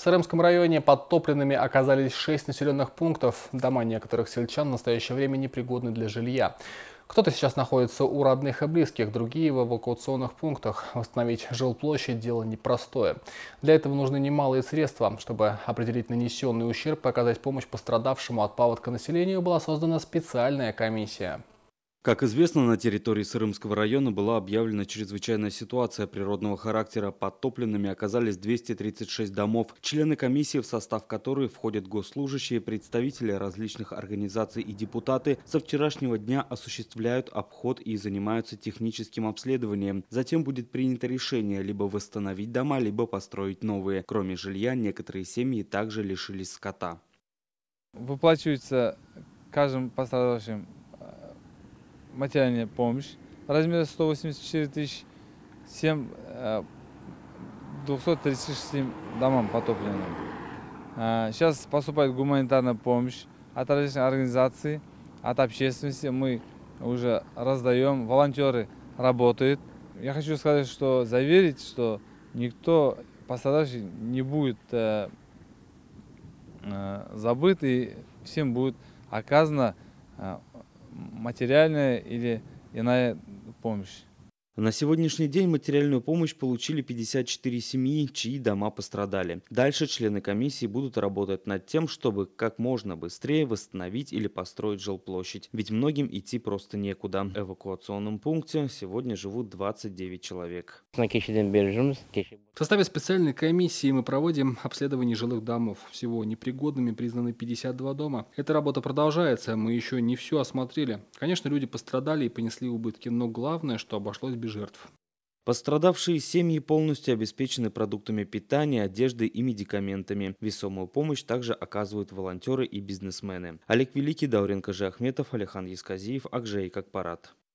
Сырымском районе подтопленными оказались 6 населенных пунктов. Дома некоторых сельчан в настоящее время непригодны для жилья. Кто-то сейчас находится у родных и близких, другие в эвакуационных пунктах. Восстановить жилплощадь – дело непростое. Для этого нужны немалые средства. Чтобы определить нанесенный ущерб и оказать помощь пострадавшему от паводка населению, была создана специальная комиссия. Как известно, на территории Сырымского района была объявлена чрезвычайная ситуация природного характера. Подтопленными оказались 236 домов. Члены комиссии, в состав которой входят госслужащие, представители различных организаций и депутаты, со вчерашнего дня осуществляют обход и занимаются техническим обследованием. Затем будет принято решение либо восстановить дома, либо построить новые. Кроме жилья, некоторые семьи также лишились скота. Выплачивается каждым пострадавшим материальная помощь в размере 184 тысячи, 236 домам потопленным. Сейчас поступает гуманитарная помощь от различных организаций, от общественности. Мы уже раздаем, волонтеры работают. Я хочу сказать, что заверить, что никто пострадавший не будет забыт, и всем будет оказана материальная или иная помощь. На сегодняшний день материальную помощь получили 54 семьи, чьи дома пострадали. Дальше члены комиссии будут работать над тем, чтобы как можно быстрее восстановить или построить жилплощадь. Ведь многим идти просто некуда. В эвакуационном пункте сегодня живут 29 человек. В составе специальной комиссии мы проводим обследование жилых домов. Всего непригодными признаны 52 дома. Эта работа продолжается, мы еще не все осмотрели. Конечно, люди пострадали и понесли убытки, но главное, что обошлось без жертв. Пострадавшие семьи полностью обеспечены продуктами питания, одеждой и медикаментами. Весомую помощь также оказывают волонтеры и бизнесмены. Олег Великий, Даурен Кажиахметов, Алихан Есказиев, Акжей Акпарат.